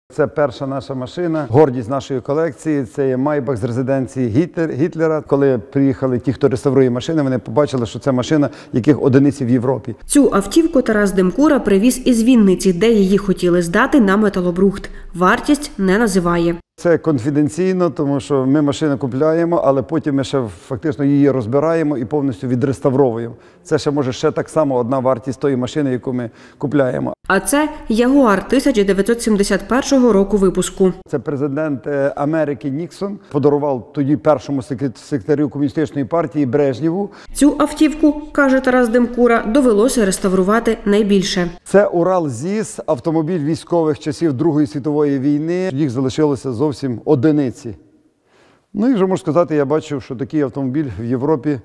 Це перша наша машина, гордість нашої колекції. Це є Майбах з резиденції Гітлера. Коли приїхали ті, хто реставрує машини, вони побачили, що це машина, яких одиниці в Європі. Цю автівку Тарас Демкура привіз із Вінниці, де її хотіли здати на металобрухт. Вартість не називає. Це конфіденційно, тому що ми машину купляємо, але потім ми ще фактично її розбираємо і повністю відреставровуємо. Це ще може так само одна вартість тої машини, яку ми купляємо. А це Ягуар 1971 року випуску. Це президент Америки Ніксон подарував тоді першому секретарю комуністичної партії Брежнєву. Цю автівку, каже Тарас Демкура, довелося реставрувати найбільше. Це Урал ЗІС, автомобіль військових часів Другої світової війни. Їх залишилося зовсім одиниці. Ну і вже можу сказати, я бачив, що такий автомобіль в Європі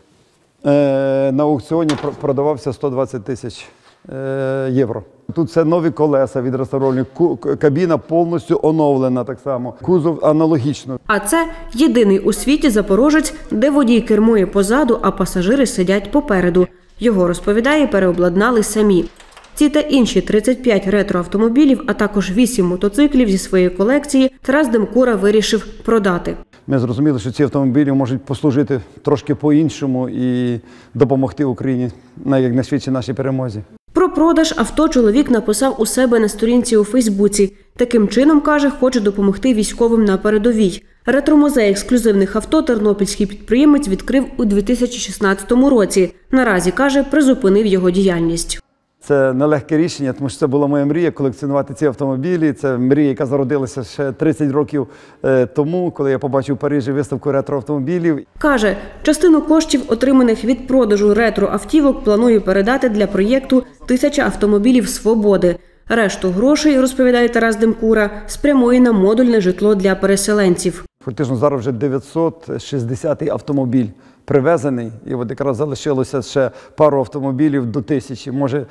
на аукціоні продавався 120 тисяч євро. Тут це нові колеса відреставровані, кабіна повністю оновлена так само, кузов аналогічно. А це єдиний у світі запорожець, де водій кермує позаду, а пасажири сидять попереду. Його, розповідає, переобладнали самі. Ці та інші 35 ретроавтомобілів, а також 8 мотоциклів зі своєї колекції Тарас Демкура вирішив продати. Ми зрозуміли, що ці автомобілі можуть послужити трошки по-іншому і допомогти Україні як найшвидше нашій перемозі. Про продаж авто чоловік написав у себе на сторінці у Фейсбуці. Таким чином, каже, хоче допомогти військовим на передовій. Ретромузей ексклюзивних авто тернопільський підприємець відкрив у 2016 році. Наразі, каже, призупинив його діяльність. Це нелегке рішення, тому що це була моя мрія колекціонувати ці автомобілі. Це мрія, яка зародилася ще 30 років тому, коли я побачив в Парижі виставку ретроавтомобілів. Каже, частину коштів, отриманих від продажу ретроавтівок, планує передати для проєкту «1000 автомобілів свободи». Решту грошей, розповідає Тарас Демкура, спрямує на модульне житло для переселенців. Фактично зараз вже 960-й автомобіль привезений, і от якраз залишилося ще пару автомобілів до 1000. Може,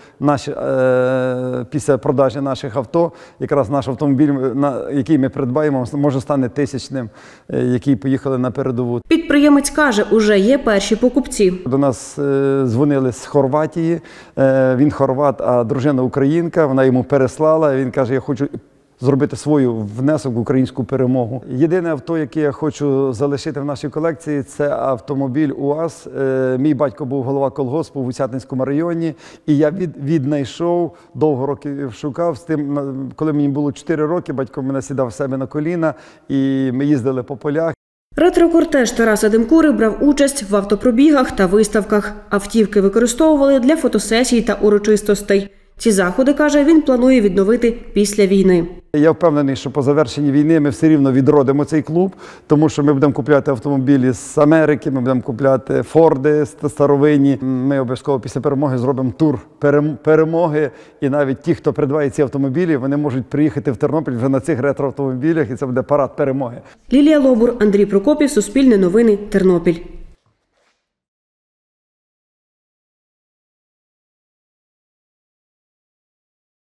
після продажі наших авто, якраз наш автомобіль, який ми придбаємо, може стане 1000-ним, які поїхали на передову. Підприємець каже, уже є перші покупці. До нас дзвонили з Хорватії, він хорват, а дружина українка, вона йому переслала, він каже, я хочу зробити свою внесок в українську перемогу. Єдине авто, яке я хочу залишити в нашій колекції, це автомобіль УАЗ. Мій батько був голова колгоспу в Усятинському районі, і я віднайшов, довго років шукав. З тим, коли мені було 4 роки, батько мене сідав в себе на коліна, і ми їздили по полях. Ретро-кортеж Тараса Демкури брав участь в автопробігах та виставках. Автівки використовували для фотосесій та урочистостей. Ці заходи, каже, він планує відновити після війни. Я впевнений, що по завершенні війни ми все рівно відродимо цей клуб, тому що ми будемо купляти автомобілі з Америки, ми будемо купляти Форди старовинні. Ми обов'язково після перемоги зробимо тур перемоги, і навіть ті, хто придбає ці автомобілі, вони можуть приїхати в Тернопіль вже на цих ретроавтомобілях, і це буде парад перемоги. Лілія Лобур, Андрій Прокопів, Суспільне новини, Тернопіль.